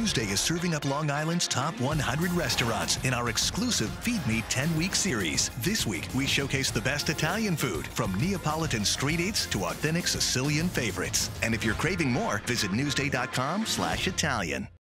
Newsday is serving up Long Island's top 100 restaurants in our exclusive Feed Me 10-week series. This week, we showcase the best Italian food, from Neapolitan street eats to authentic Sicilian favorites. And if you're craving more, visit newsday.com/Italian.